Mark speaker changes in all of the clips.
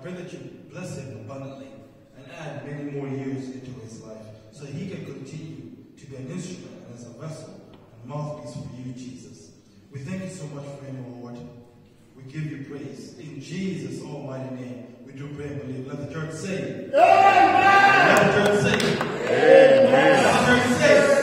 Speaker 1: pray that you bless him abundantly and add many more years into his life so he can continue to be an instrument and as a vessel and mouthpiece for you, Jesus. We thank you so much for him, Lord. We give you praise. In Jesus' almighty name, we do pray and believe. Let the church say, Amen. Let the church say, Amen. Let the church say,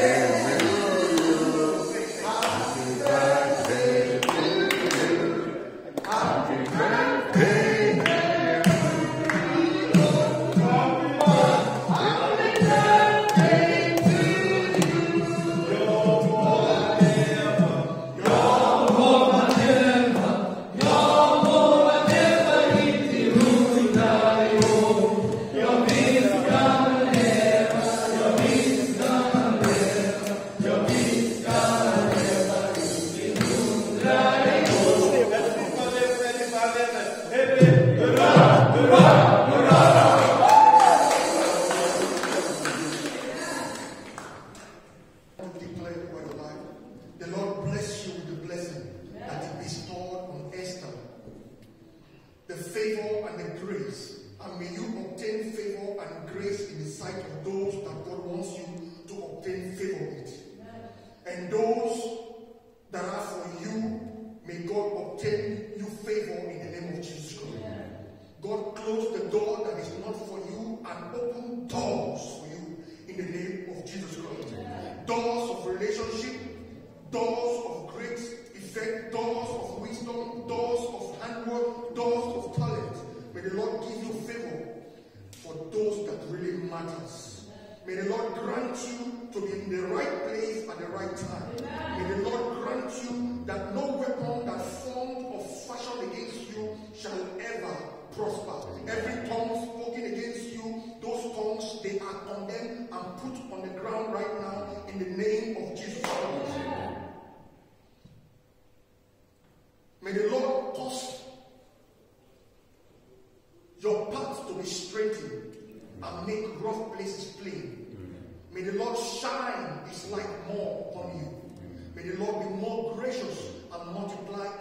Speaker 2: May the Lord grant you to be in the right place at the right time. Amen. May the Lord grant you that no weapon that formed or fashioned against you shall ever prosper. Every tongue spoken against you, those tongues, they are condemned and put on the ground right now in the name of Jesus Christ. Amen. May the Lord cause your path to be straightened and make rough places plain. May the Lord shine his light more upon you. May the Lord be more gracious and multiply